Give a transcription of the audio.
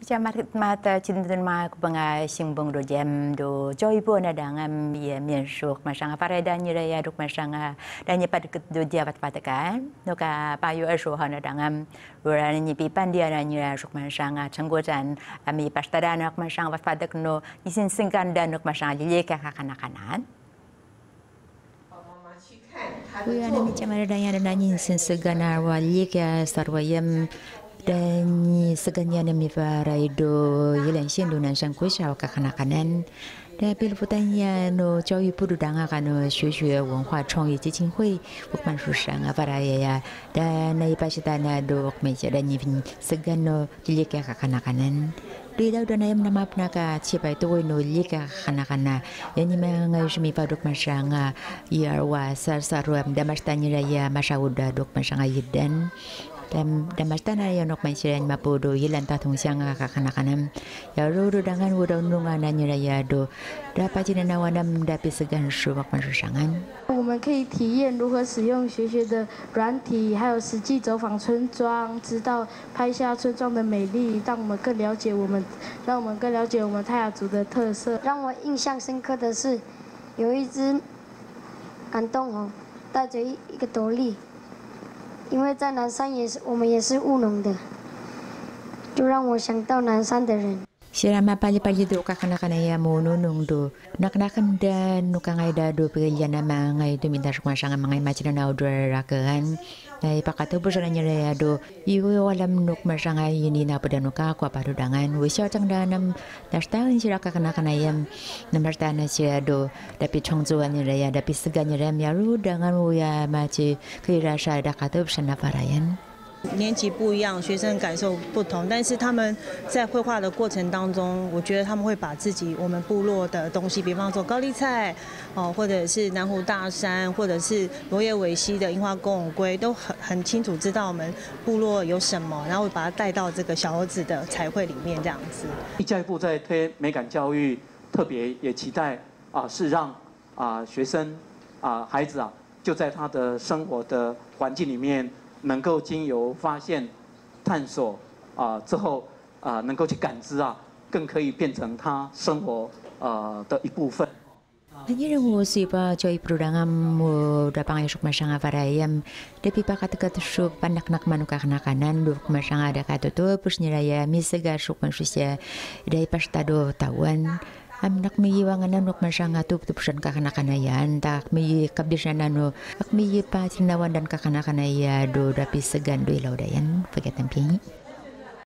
mata cinta ma kubanga singbong do jam do joy po na dangam ya miensuk masanga pareda ni raya duk masanga dan ni pad do dia patakan no ka payu asu hana dangam ura ni pipan dia na ni suk masanga cenggojan ami pastada nak masanga patak no isin singkan dan nuk masanga je ka kanak-kanak Ura ni camara danya dan ni isin segana wali ka sarwayam dan seganya nami para itu yelan siendo nan sang kuisau kanak-kanak dan piliputannya no cawi pudu danga kano 学学文化创意基金会 bukan susah para ya dan nai pasitana do meja dan nyipin segano jilika kanak-kanak di daw dan ayam nama penaka siapa itu no jilika kanak-kanak yang ni mengai semi paduk masanga ya wasar saruam damastanya raya masauda dok masanga yidan dan mastana ya nok mensiran mapodo yelan tatung sianga kanak-kanak ya rodo dengan wodo nungan nanya ya do dapat jina nawanam dapat segan subak mansusangan 我们可以体验如何使用学学的软体，还有实际走访村庄，直到拍下村庄的美丽，让我们更了解我们泰雅族的特色。 让我印象深刻的是，有一只安洞哦，带着一个斗笠。 因为在南山我们也是务农的，就让我想到南山的人。 Sirama pali-pali do kanak-kanak ya mononong do nak-nakan dan nukangay da do pagilyan na mga ito minta sumasang mga imagine na outdoor rakahan na ipakatubo sa nanya ya do iwo alam nuk masangay ini na pada nuka kwa parudangan wisyo tang da nam dastawan sira kanak-kanak yam namartana sira do dapat chongzuan ya dapat segan ya yaru dengan uya maci kirasa da katubo sa naparayan. 年级不一样，学生感受不同，但是他们在绘画的过程当中，我觉得他们会把自己我们部落的东西，比方说高丽菜，或者是南湖大山，或者是罗叶尾溪的樱花公吻龟，都很清楚知道我们部落有什么，然后把它带到这个小儿子的彩绘里面这样子。 教育部在推美感教育，特别也期待是让学生孩子就在他的生活的环境里面。 能够经由发现、探索之后能够去感知更可以变成他生活的一部分。 Hanya mo siapa joy perundangan mo dapang esok masanga varayam depi pakat sup panak-nak manuka kanan duk masanga ada katutu pusniraya misegar sok manusia dai pastado tawan amnak mi wanganan nuk masanga tup tupusan kakanakanayan tak mi kabisana no ak mi pa tinawan dan kakanakanayan do dapi segan do ilaudayan pagatampingi